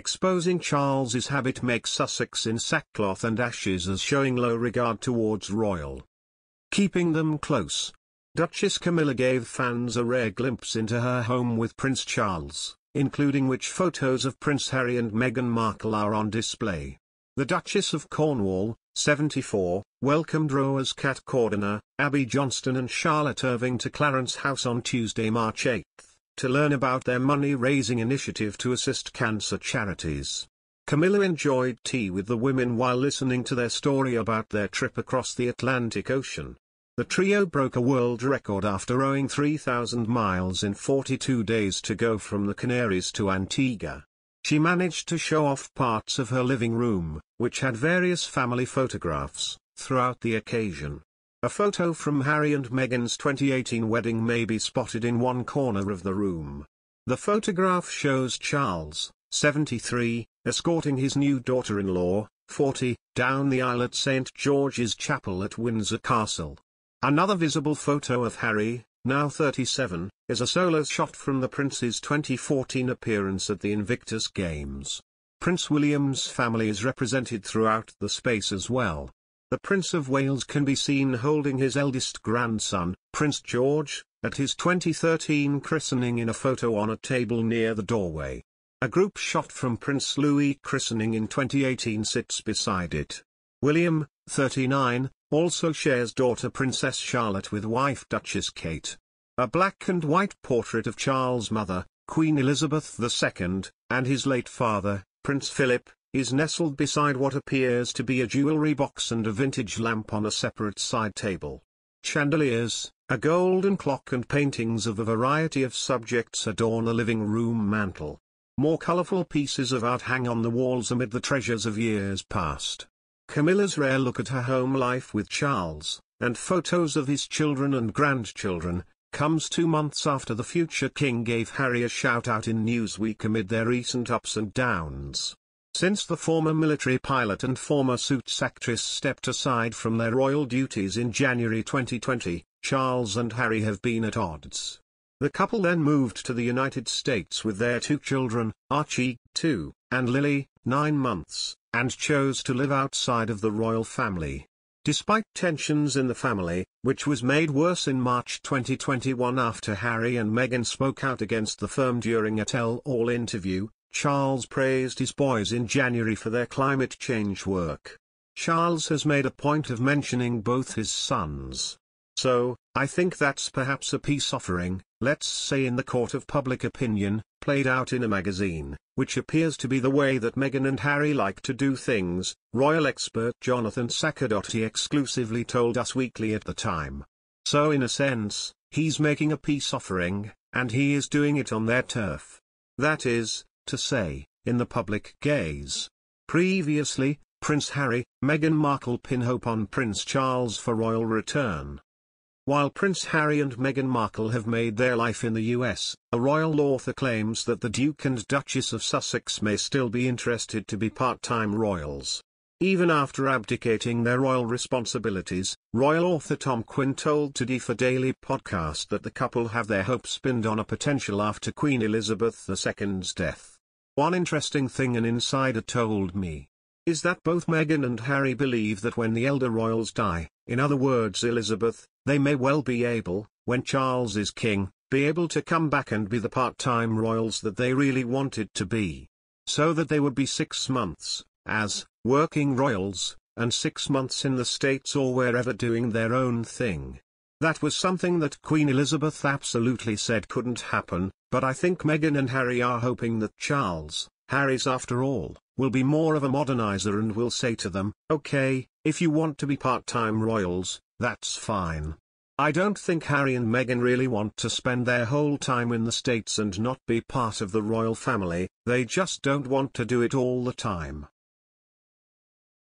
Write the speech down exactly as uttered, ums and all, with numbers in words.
Exposing Charles's habit makes Sussex in sackcloth and ashes as showing low regard towards royal. Keeping them close. Duchess Camilla gave fans a rare glimpse into her home with Prince Charles, including which photos of Prince Harry and Meghan Markle are on display. The Duchess of Cornwall, seventy-four, welcomed Roa's Cat Cordiner, Abby Johnston and Charlotte Irving to Clarence House on Tuesday, March eighth, to learn about their money-raising initiative to assist cancer charities. Camilla enjoyed tea with the women while listening to their story about their trip across the Atlantic Ocean. The trio broke a world record after rowing three thousand miles in forty-two days to go from the Canaries to Antigua. She managed to show off parts of her living room, which had various family photographs, throughout the occasion. A photo from Harry and Meghan's twenty eighteen wedding may be spotted in one corner of the room. The photograph shows Charles, seventy-three, escorting his new daughter-in-law, forty, down the aisle at Saint George's Chapel at Windsor Castle. Another visible photo of Harry, now thirty-seven, is a solo shot from the Prince's twenty fourteen appearance at the Invictus Games. Prince William's family is represented throughout the space as well. The Prince of Wales can be seen holding his eldest grandson, Prince George, at his twenty thirteen christening in a photo on a table near the doorway. A group shot from Prince Louis' christening in twenty eighteen sits beside it. William, thirty-nine, also shares daughter Princess Charlotte with wife Duchess Kate. A black and white portrait of Charles' mother, Queen Elizabeth the Second, and his late father, Prince Philip, is nestled beside what appears to be a jewelry box and a vintage lamp on a separate side table. Chandeliers, a golden clock and paintings of a variety of subjects adorn a living room mantle. More colorful pieces of art hang on the walls amid the treasures of years past. Camilla's rare look at her home life with Charles, and photos of his children and grandchildren, comes two months after the future king gave Harry a shout-out in Newsweek amid their recent ups and downs. Since the former military pilot and former Suits actress stepped aside from their royal duties in January twenty twenty, Charles and Harry have been at odds. The couple then moved to the United States with their two children, Archie, two, and Lili, nine months, and chose to live outside of the royal family. Despite tensions in the family, which was made worse in March twenty twenty-one after Harry and Meghan spoke out against the firm during a tell-all interview, Charles praised his boys in January for their climate change work. Charles has made a point of mentioning both his sons. So, I think that's perhaps a peace offering, let's say in the court of public opinion, played out in a magazine, which appears to be the way that Meghan and Harry like to do things, royal expert Jonathan Sackcloth exclusively told Us Weekly at the time. So in a sense, he's making a peace offering, and he is doing it on their turf. That is, to say, in the public gaze. Previously, Prince Harry, Meghan Markle pin hope on Prince Charles for royal return. While Prince Harry and Meghan Markle have made their life in the U S, a royal author claims that the Duke and Duchess of Sussex may still be interested to be part-time royals. Even after abdicating their royal responsibilities, royal author Tom Quinn told Today for Daily podcast that the couple have their hopes pinned on a potential after Queen Elizabeth the Second's death. One interesting thing an insider told me is that both Meghan and Harry believe that when the elder royals die, in other words Elizabeth, they may well be able, when Charles is king, be able to come back and be the part-time royals that they really wanted to be. So that they would be six months, as, working royals, and six months in the States or wherever doing their own thing. That was something that Queen Elizabeth absolutely said couldn't happen, but I think Meghan and Harry are hoping that Charles, Harry's after all, will be more of a modernizer and will say to them, okay, if you want to be part-time royals, that's fine. I don't think Harry and Meghan really want to spend their whole time in the States and not be part of the royal family, they just don't want to do it all the time.